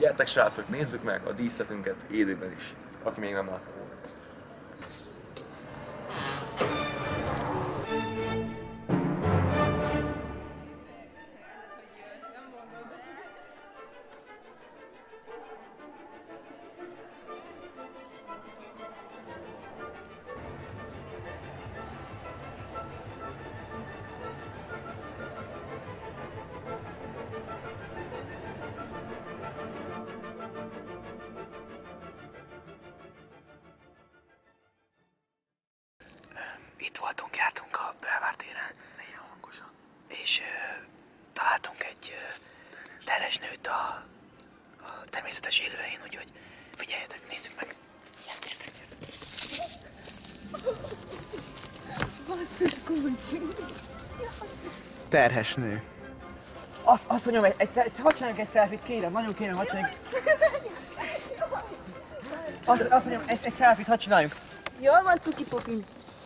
Gyertek srácok, nézzük meg a díszletünket élőben is, aki még nem látta. Itt voltunk, jártunk a Belvár téren, és találtunk egy terhes nőt a természetes élőhelyén, úgyhogy figyeljetek, nézzük meg. Gyertek. Basszus kulcsi. Terhes nő. Azt mondjam, hadd csináljunk egy selfie-t, kérem, nagyon kérem, hadd csináljunk. Azt mondjam, egy selfie-t hadd csináljunk. Jól van, cuki pofi.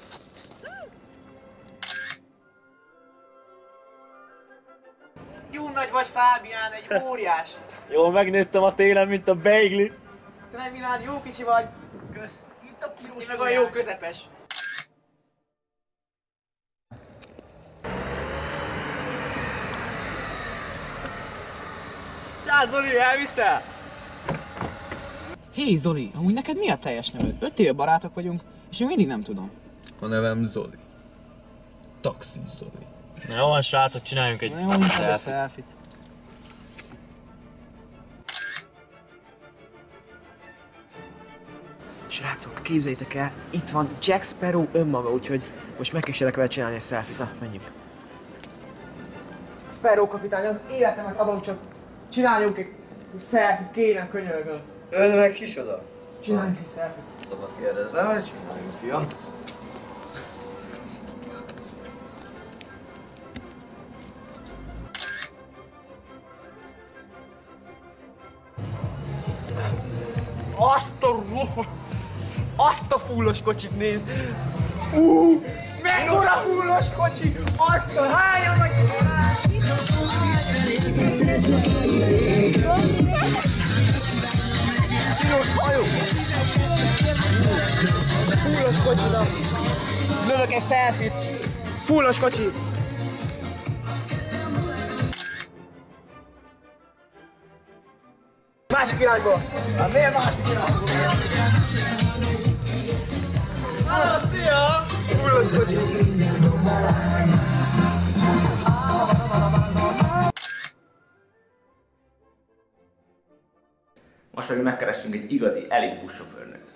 Jó nagy vagy, Fábián, egy óriás. Jól megnőttem a télen, mint a beigli. Te meg Milán, jó kicsi vagy. Kösz. Itt a piros. Én meg olyan jó közepes. Csá, Zoli, elviszel? Hé Zoli, amúgy neked mi a teljes neved? 5 éve barátok vagyunk, és én mindig nem tudom. A nevem Zoli. Taxi Zoli. Na jó van, srácok, csináljunk egy Jó, a selfie-t. Srácok, képzeljétek el, itt van Jack Sparrow önmaga, úgyhogy most megkísérlek vele csinálni egy selfie-t. Na, menjünk. Sparrow kapitány, az életemet adom, csak csináljunk egy selfie-t, kérem, könyörgöm. Ön meg kicsoda? Csináljunk egy selfie-t. Szabad kérdezem, hogy csináljunk, fiam. Azt a fullos kocsit nézd! Mekkora fullos kocsi! Azt a hányan vagy! Szilos hajó! Fullos kocsida! Lövök egy selfie-t! Fullos kocsi! Másik irányból! Miért másik irányból? Szia! Fullos kocsi! Most pedig megkeressünk egy igazi elit buszsofőrnőt.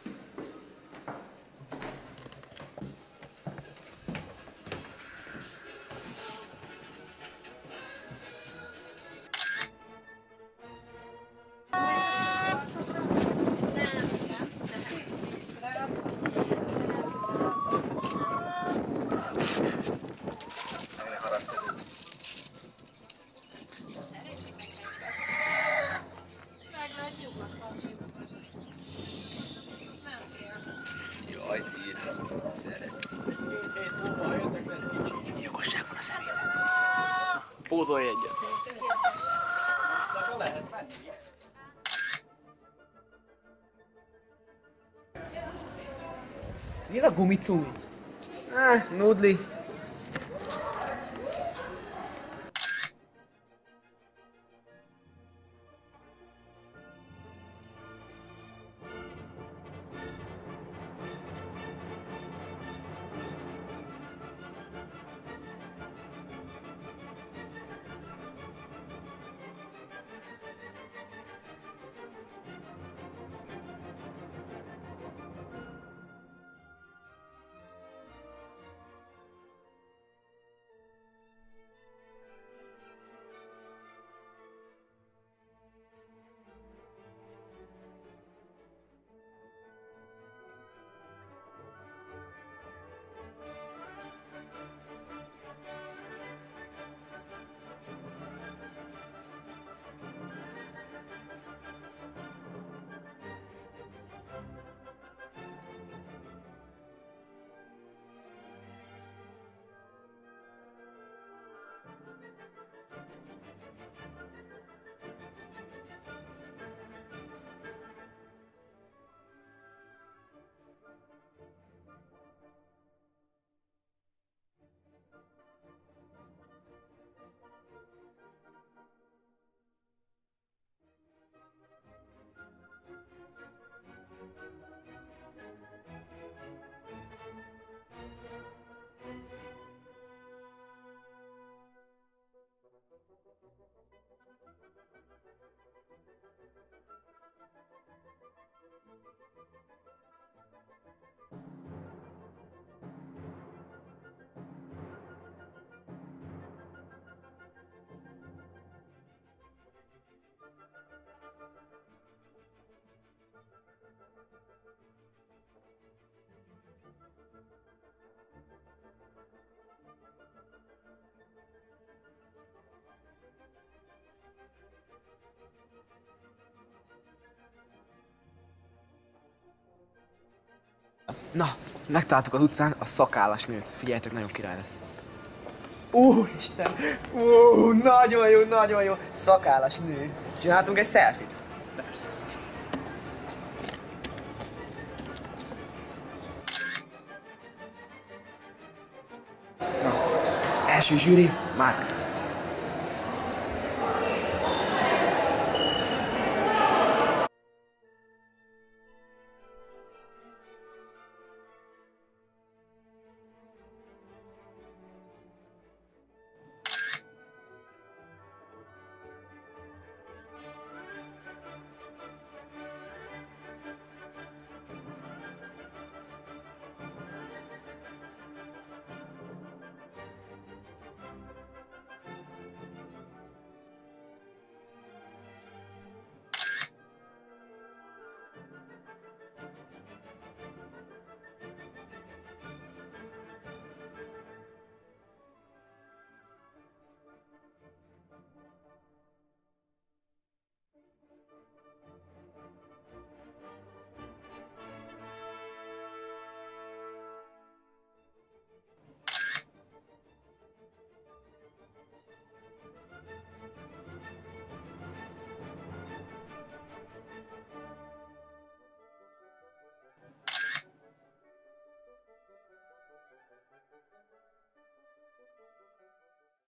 Jaj, círra. Jogosság van a szemét. Pózolj egyet. Mi a gumicumi? Nudli. Na, megtaláltuk az utcán a szakállas nőt. Figyeljetek, nagyon király lesz. Isten! Nagyon jó! Szakállas nő. Csináltunk egy selfie-t? Persze. Na, első zsűri, Mark.